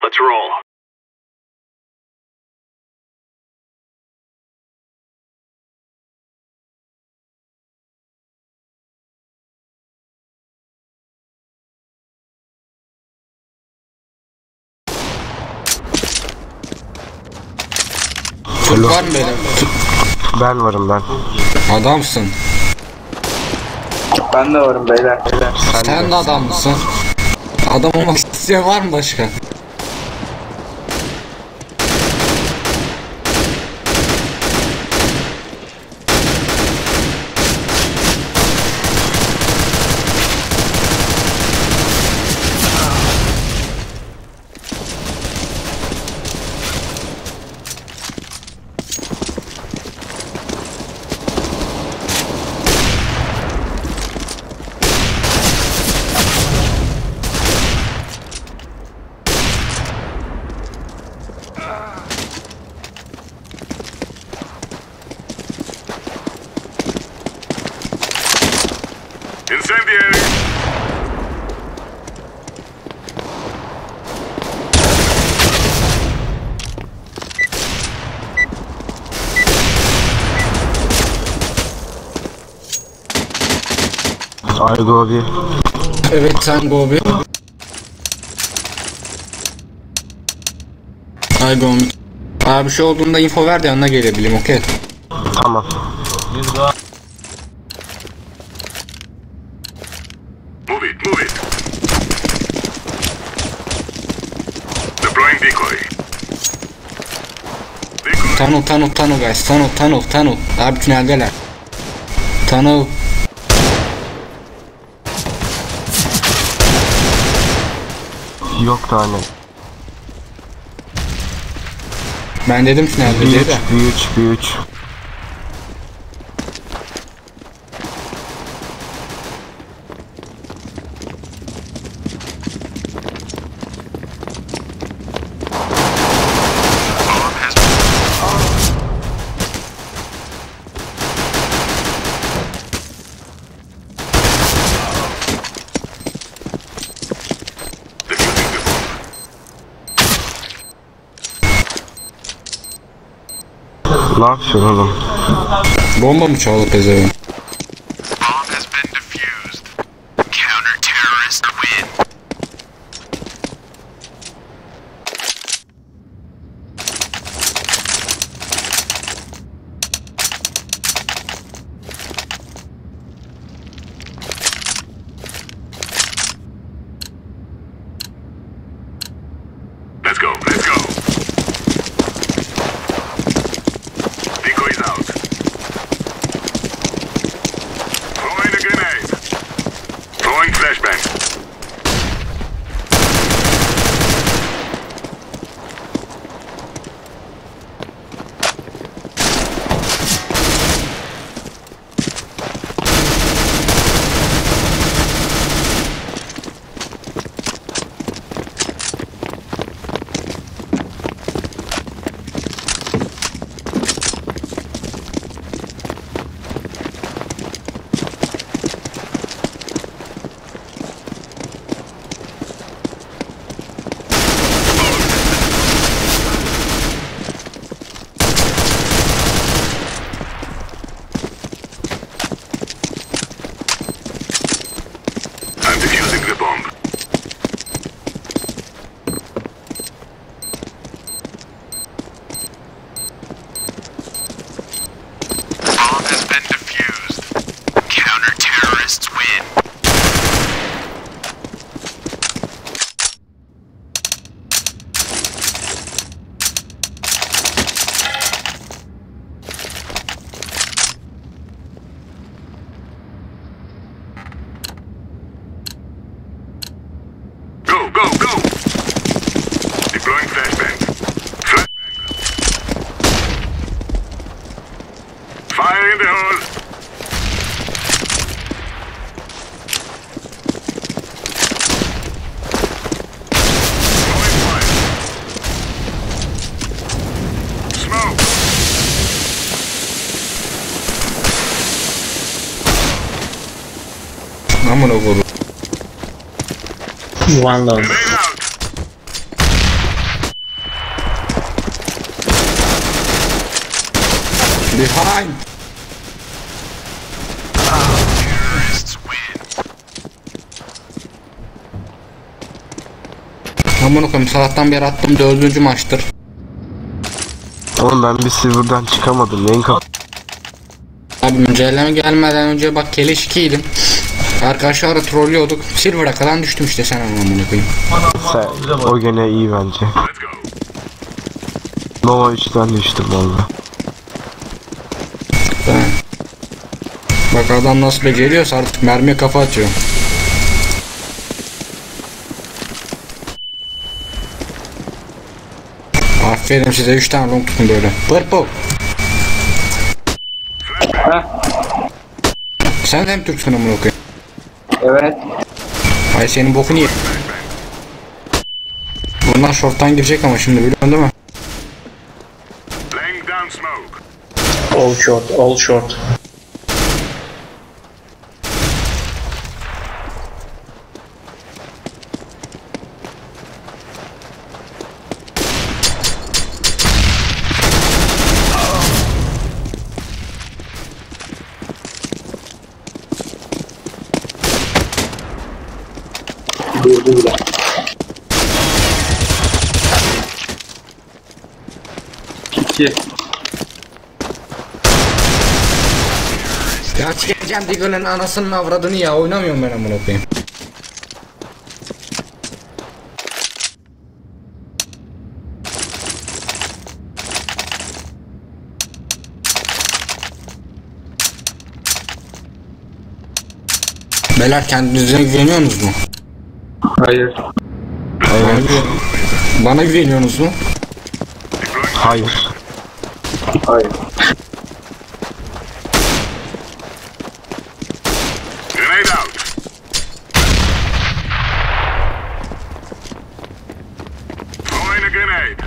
Let's roll. Türk var mı böyle? Ben varım ben. Adamsın. Ben de varım beyler. Sen de adam mısın? Adam olmak isteyen var mı başka? Incendiary! I go bir. Evet sen go bir. Ay go. Abi bir şey olduğunda info ver de yanına gelebileyim, okey. Tamam. Move it, move it. Deploying decoy. Decoy. Tunnel guys, tunnel. Abi tüneldeler. Tunnel. Yok tane. Ben dedim tünelde diye de. Büyük. Ne yapıyorsun oğlum? Bomba mı çaldı pezevenk? Bomb has been defused. Counter-terrorists win. Let's go. Decoys out. Throwing a grenade. Throwing flashbang. I'm defusing the bomb. Bomb has been defused. Counter-terrorists win. Go! Deploying flashbang. Fire in the hole. Throwing fire. Smoke. Amına koyayım. One low. Grenade out. Behind. Aman okuyum, sabahtan beri attım, 4. maçtır. Oğlum ben bir silver'dan çıkamadım. Neyin Abi güncelleme gelmeden önce bak keleş 2'ydim. Arkadaşlarla trollüyorduk. Silver'a kadar düştüm işte, sen amına koyayım. O gene iyi bence. Let's go. Nova 3'ten düştüm valla. Bak adam nasıl beceriyorsa artık mermiye kafa atıyor. Aferin size, 3 tane long tutun böyle. Purple. Sen de mi Türksün amına koyayım? Evet. Ay senin bokunu ye. Bunlar short'tan girecek ama şimdi, biliyorsun değil mi? Laying down smoke. All short, all short. Durdu bile. İki. Ya çıkacağım Diggle'ın anasının avradını ya, oynamıyorum ben amına koyayım. Beyler, kendinize güveniyorsunuz mu? Hayır. Bana, bana güveniyorsunuz mu? Hayır. Hayır. Grenade out. Throwing a grenade.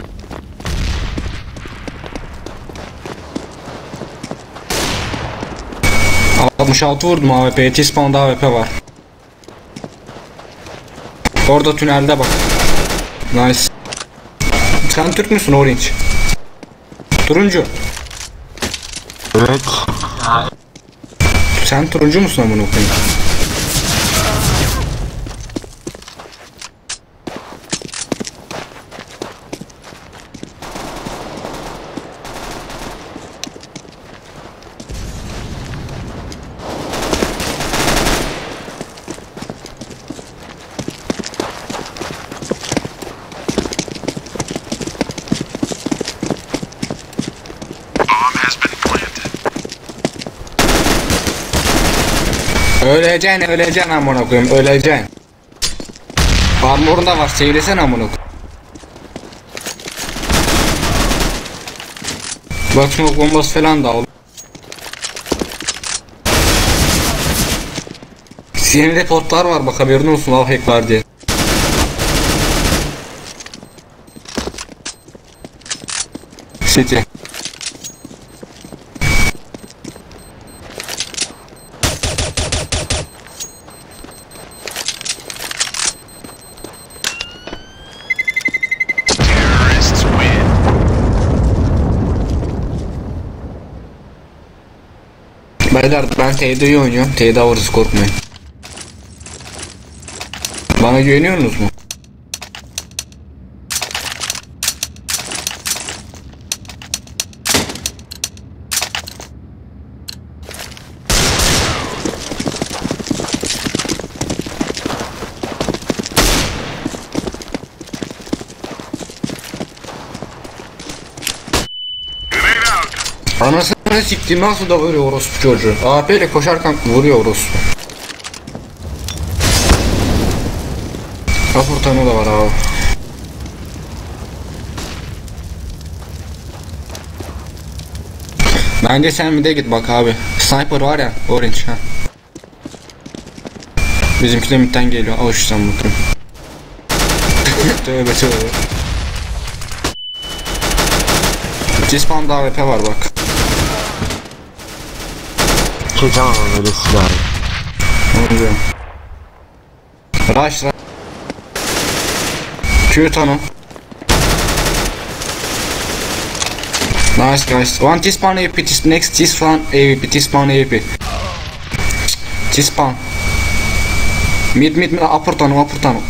Aa, 66 vurdum AWP'ye, T-spawn'da AWP var. Orada tünelde bak. Nice. Sen Türk müsün Orange? Turuncu. Evet. Sen turuncu musun amına koyayım? Öleceksin amına koyayım, öleceksin. Armor'un da var, seyresen amına koyayım. Bak smoke bombası falan da al. Senin reportlar var bak, haberin olsun, al hack var diye. City. Beyler ben TD'yi oynuyorum. TD alırız, korkmayın. Bana güveniyorsunuz mu? Grenade out. Anasını siktiğim, nasıl da vuruyor orospu çocuğu. AP ile koşarken vuruyor orospu. Kaportanı da var abi. Bence sen bir de git bak abi. Sniper var ya, Orange ha. Bizimki de midden geliyor. Al şu sen bakayım. Tövbe tövbe. Cispan'da AWP var bak. Çekemem ama böyle silah. Onu diyorum. Rush. Q tanım. Nice guys. One T-spawn AWP, next T-spawn AWP, T-spawn AWP. T-spawn. Mid upper tunnel.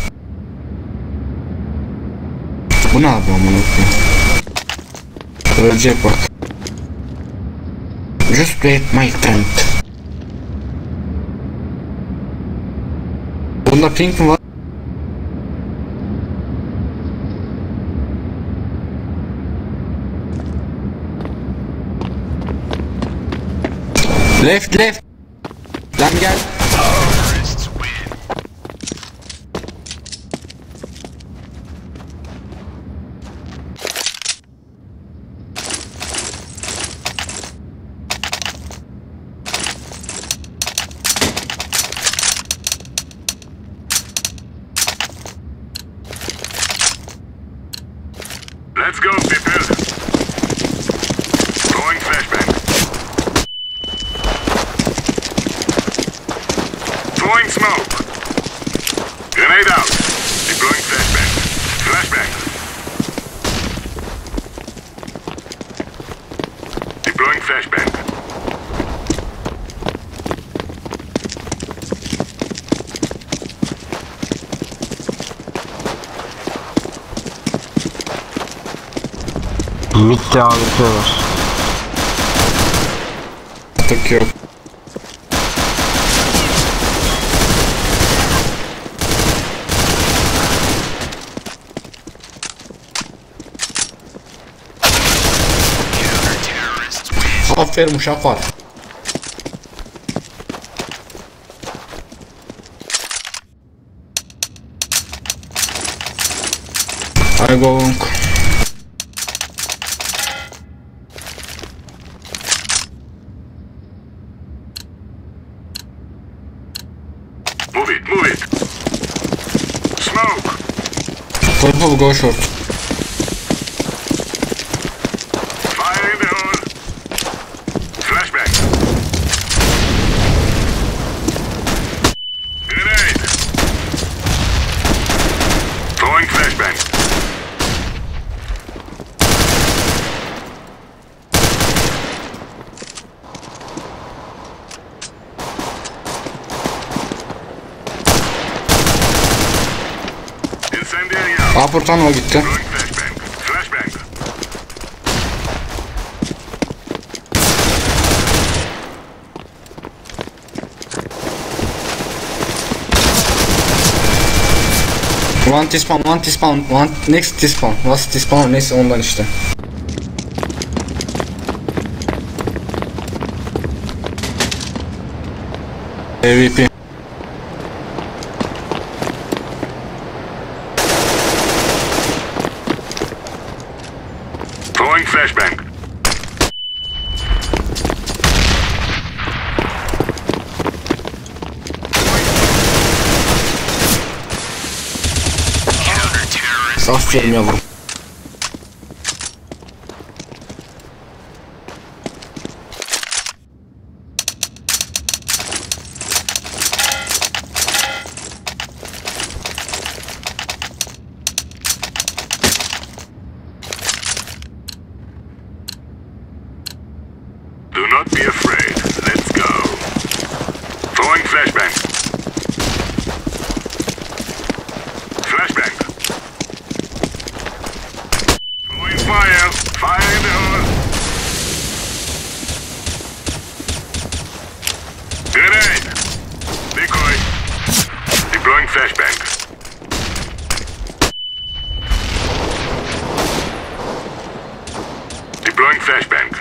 Bu ne yapıyor amına koyayım? Ölecek bak. Just wait my friend. Bunda pink mi var? Left. Lan gel. Let's go, people. Throwing flashbang. Throwing smoke. Grenade out. Deploying flashbang. Flashbang. Deploying flashbang. Mid'de AWP var. Tık yok. Aferin uşaklar. I go long. Move it. Smoke. Purple go short. Fire in the hole. Flashbang. Grenade. Throwing flashbang. Incendiary out. Upper tunnel gitti. Throwing flashbang. Flashbang. One T-spawn, one next T-spawn. Last T-spawn neyse ondan işte. AWP. Throwing flashbang. Aferin yavrum. Do not be afraid. Let's go. Throwing flashbang. Flashbang. Throwing fire. Fire in the hole. Grenade. Decoy. Deploying flashbang. Deploying flashbang.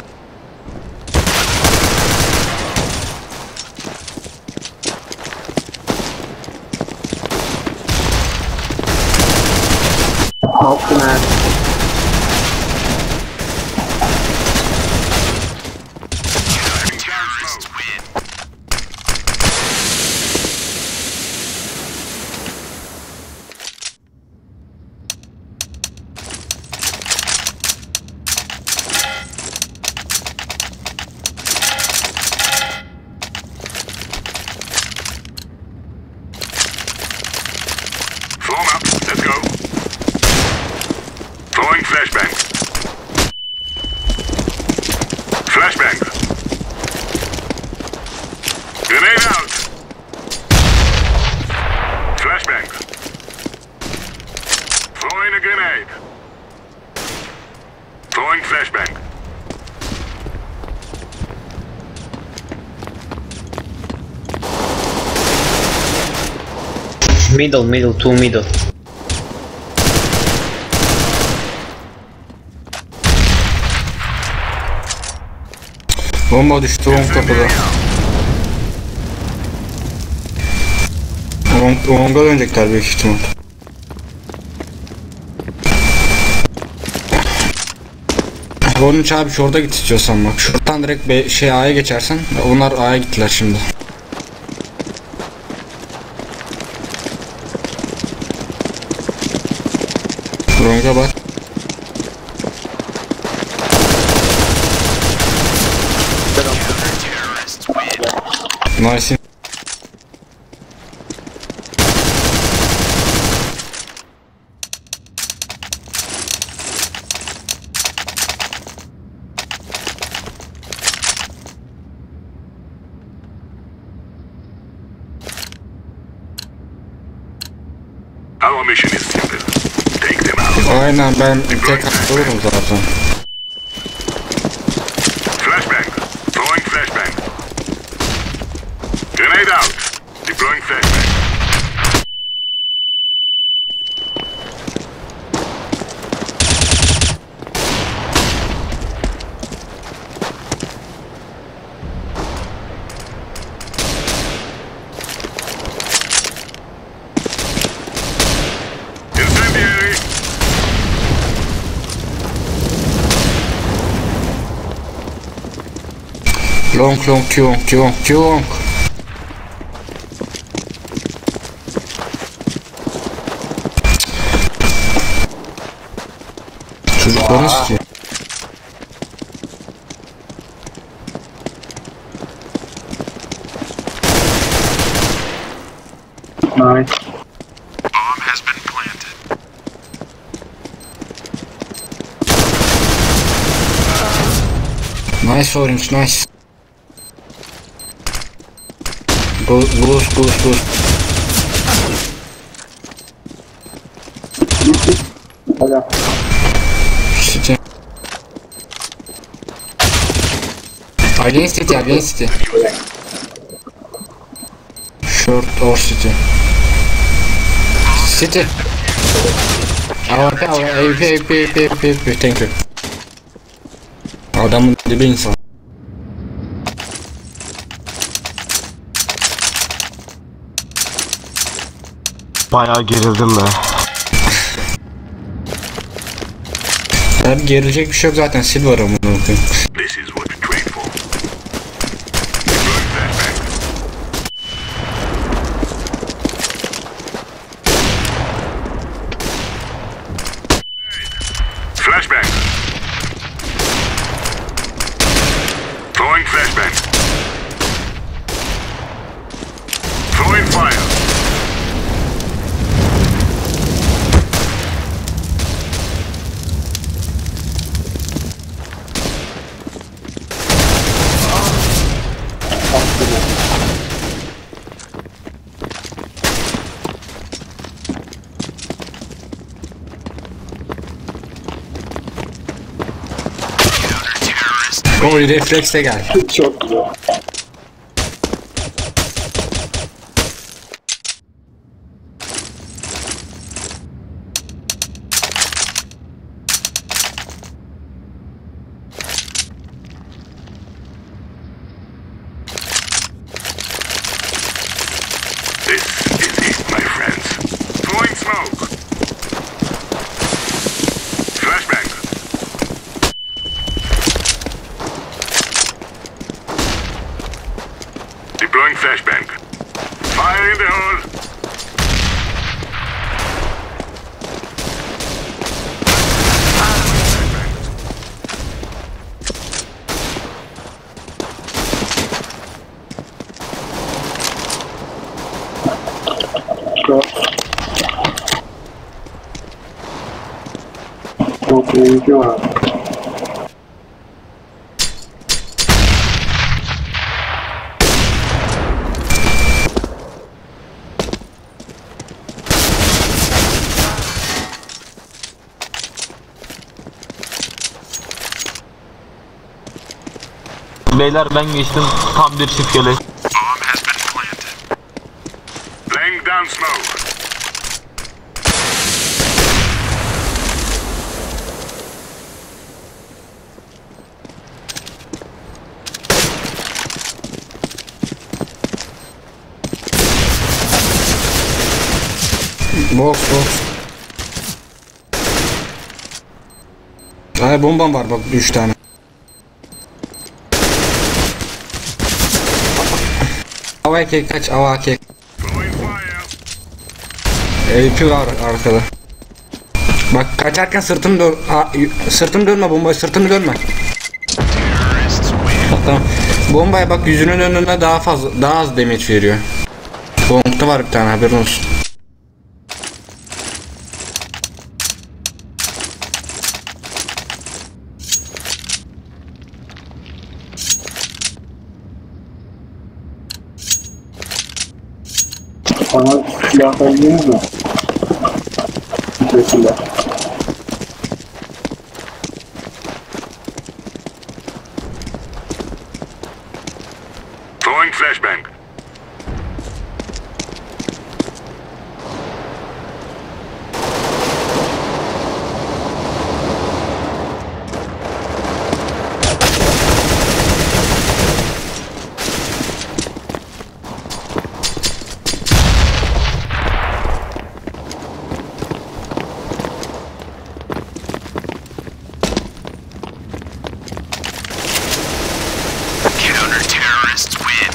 Optimal. Throwing flashbang. Middle, two middle. Bomba düştü long kapıda. Long'a dönecekler büyük ihtimal. Onun abi şurada git istiyorsan bak. Şuradan direkt A'ya geçersen. Onlar A'ya gittiler şimdi. Long'a bak. Nice. Our mission is simple. Take them out. Aynen ben tek olurum zaten. Flashbang. Throwing flashbang. Grenade out. Deploying flashbang. Incendiary. Long. Çocukları istiyor. Nice. Bomb has been planted. Nice orange, nice. Boost. Hala. City. Against city. Short or city. City. Our AP, thank you. Adamın dibi insan. Bayağı gerildim be. Abi gerilecek bir şey yok zaten, silver amına koyayım. This is what we train for. Deploying flashbang. Flashbang. Throwing flashbang. Throwing fire. O refleksle gel. Çok güzel. This is it, my friends. Throwing smoke. Flashbang. Deploying flashbang. Fire in the hole. Çok iyi var. Beyler ben geçtim. Tam bir çift gele. Bomb has been planted. Laying down smoke. Box. Ay bombam var bak 3 tane. AWK kaç AWK. Throwing fire. AP var arkada. Bak kaçarken sırtını dönme bombaya sırtını dönme. Tamam. Bombaya bak yüzünün önüne daha az damage veriyor. Long'da var bir tane haberin olsun. Bana silah verdiniz mi? Teşekkürler. Throwing flashbang. Counter-terrorists win.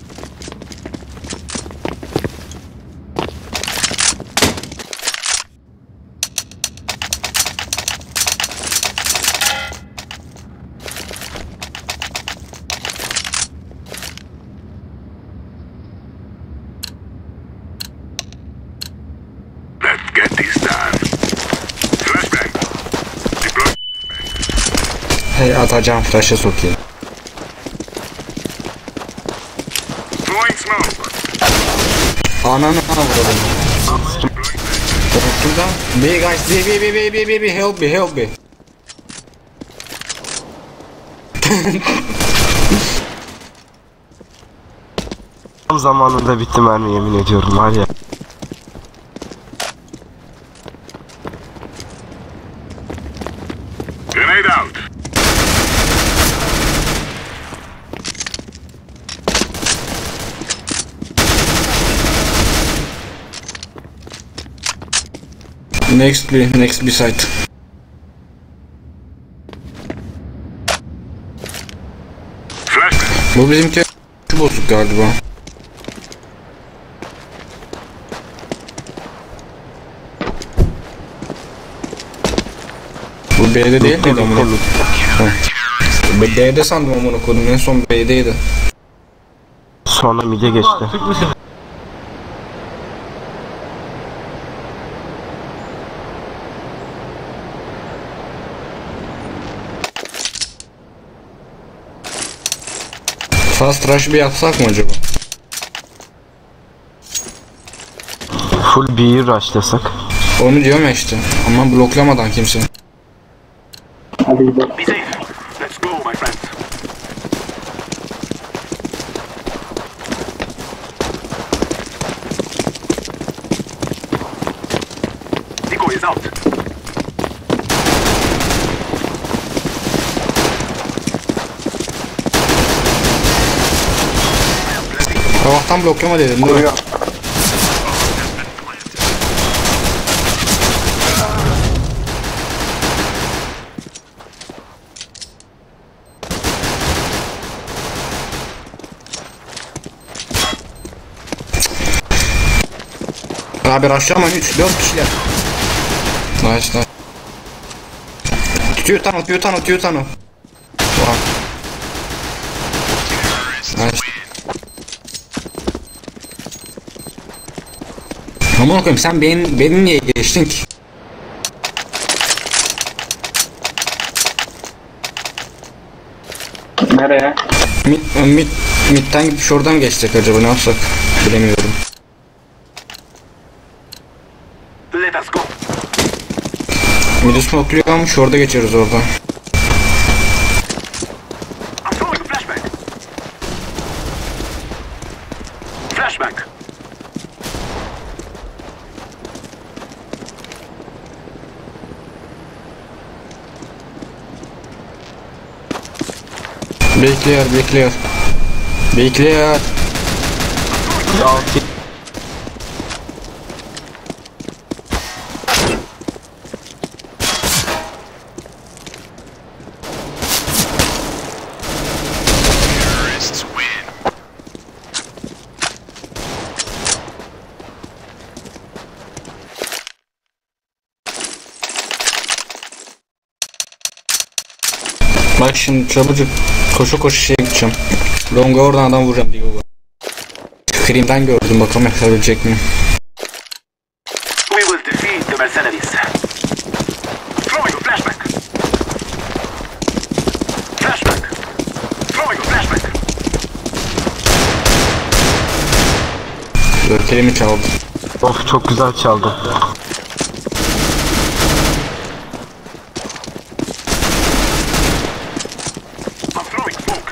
Let's get this done. Flashbang. Deploy. Hey atacağım flash'a sokayım. Throwing smoke. Ananı avradım. Şurada. B guys B help me. Tam zamanında bitti mermi yemin ediyorum var ya. Grenade out. Next B site. Flashbang. Bu bizimki bozuk galiba. Bu B'de değil miydi amına? Ben D'de sandım amına koydum. En son B'deydi. Sonra mid'e geçti. Fast rush bir yapsak mı acaba? Full B'yi rushlasak. Onu diyorum ya işte. Ama bloklamadan kimse. Hadi gidelim. Be safe. Let's go, my friends. Decoy is out. Sabahtan bloklama dedim değil mi? Abi rushlama 4 kişiler. Nice. Tutuyor tano. Wow. Nice. Aman koyayım sen beni niye geçtin ki? Nereye? Mid'den gidip şuradan geçecek acaba ne yapsak? Bilemiyorum. Let us go. Mid'i smokluyor ama şurada geçeriz oradan. I'm throwing a flashbang. Bekliyor, bekliyor. Bekliyor. Altı. Bak şimdi çabucak koşu koşu şeye gideceğim. Long'a oradan adam vuracağım diye bu. Scream'den gördüm, bakalım yakalayabilecek miyim? We will defeat the mercenaries. Throwing a flashback. Flashback. Throwing a flashback. Kelimi çaldı. Of çok güzel çaldı. I'm throwing smoke.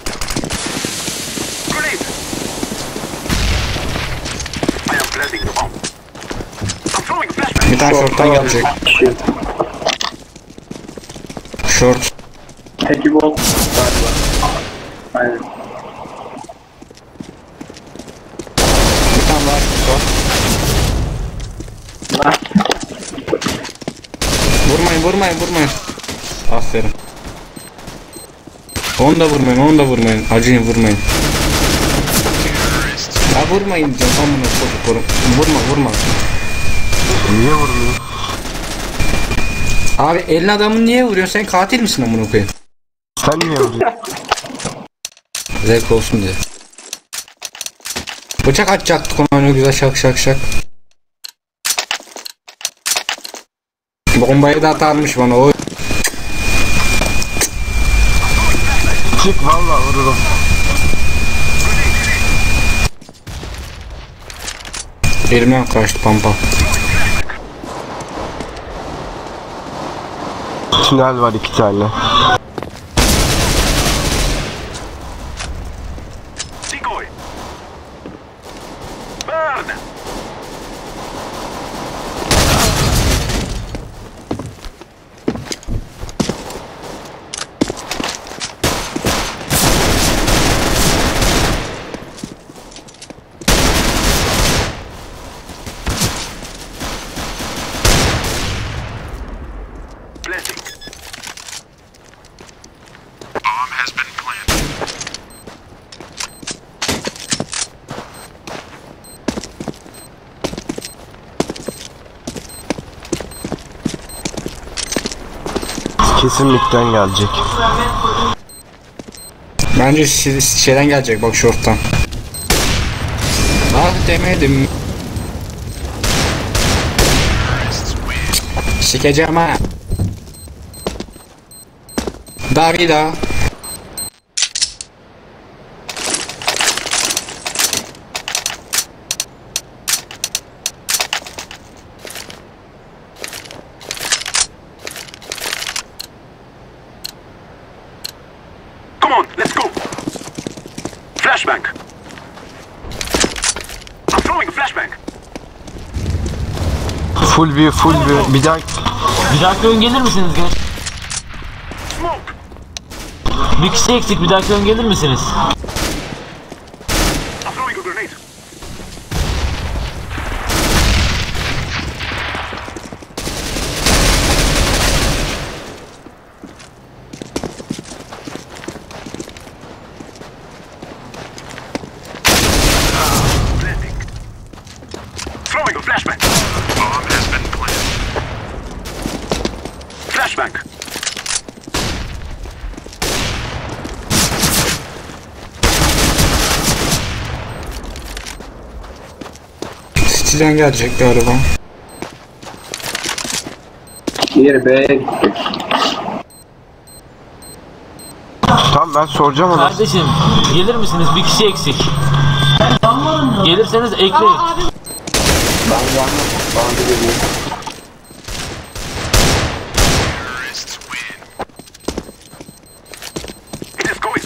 Grenade. I am planting the bomb. I'm throwing a flashback. Bir tane short'tan gelecek. Shield. Short. Peki bol. Galiba. Aynen. Bir tane daha short. Ah, Vurmayın, vurmayın, vurmayın. Aferin. Onu da vurmayın, onu da vurmayın. Acıyın, vurmayın. Ya vurmayın diyorum, tam bunu çocuklarım. Vurma, vurma. Niye vurmuyor? Abi elin adamını niye vuruyorsun? Sen katil misin amına koyayım? Sen niye vuruyorsun? Zevk olsun diye. Bıçak atacaktık ona, öyle güzel şak şak şak. Bombayı da atarmış bana o. Çık vallahi vururum. Elimden kaçtı pampa. Tünel var 2 tane. Decoy. Burn. Blessing. Bomb has been planted. Kesin midden gelecek. Bence şeyden gelecek bak, short'tan. Ah demedim. Sikeceğim ha. Davida. Come on, let's go. Flashbang. I'm throwing a flashbang. Full view, full view. Bir daha Bir dahaki oyun gelir misiniz genç? Smoke. Bir kişi eksik, bir dahaki oyun gelir misiniz? I'm throwing a grenade. Blending. Throwing a flashbang. Bomb has been planted. Flashbang. City'den gelecek galiba. Diğeri B'ye gittik. Tamam ben soracağım ona. Kardeşim, gelir misiniz? Bir kişi eksik. Gelirseniz ekleyin. Ben gelmem. Bana da geliyor. It is going to.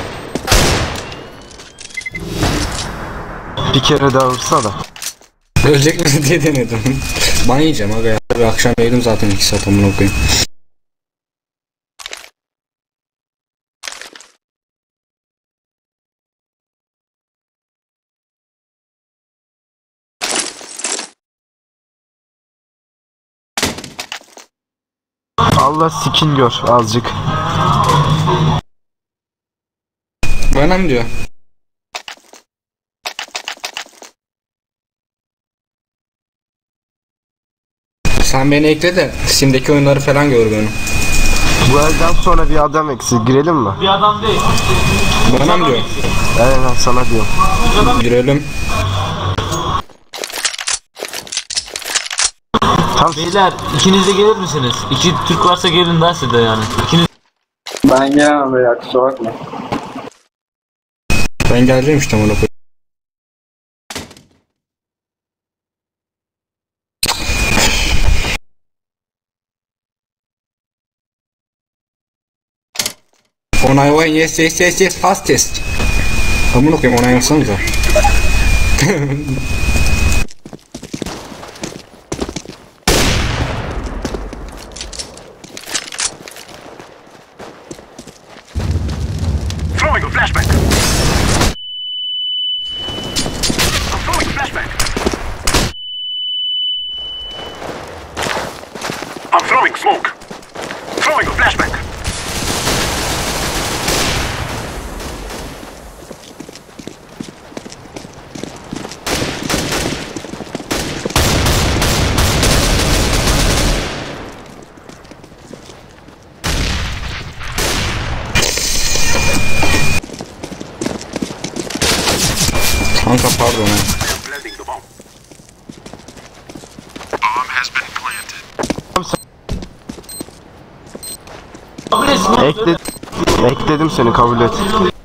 Bir kere daha vursa da. Ölecek misin diye denedim. Ben yiyeceğim aga ya. Bir akşam yedim zaten 2 saat amına koyayım. Valla skill gör azıcık. Bana mı diyor? Sen beni ekle de Steam'deki oyunları falan gör benim. Bu elden sonra bir adam eksik. Girelim mi? Bir adam değil. Bana mı diyor? Aynen sana diyorum. Girelim. Tam Beyler ikiniz de gelir misiniz? İki Türk varsa gelin derse de yani. İkiniz Ben gelemem böyle kusura bakma. Ben geleceğim işte bunu. Onay oyun yes fastest. Amına koyayım onay yapsanıza. Throwing a flashback. I'm throwing a flashback. I'm throwing smoke. Throwing a flashback. Kanka pardon ha. Planting the bomb. Bomb has been planted. ekledim seni, kabul et.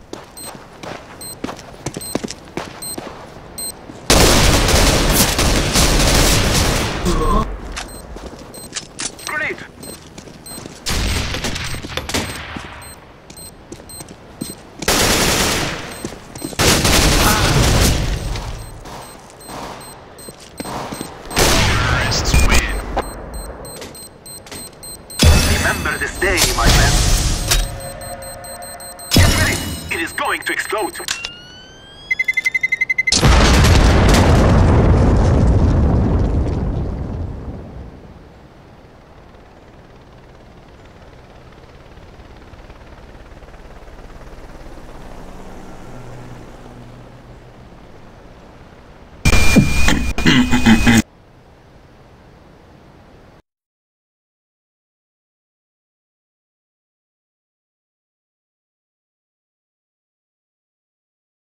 Grenade. Terrorists win. Remember this day, my friend. Get ready. It is going to explode.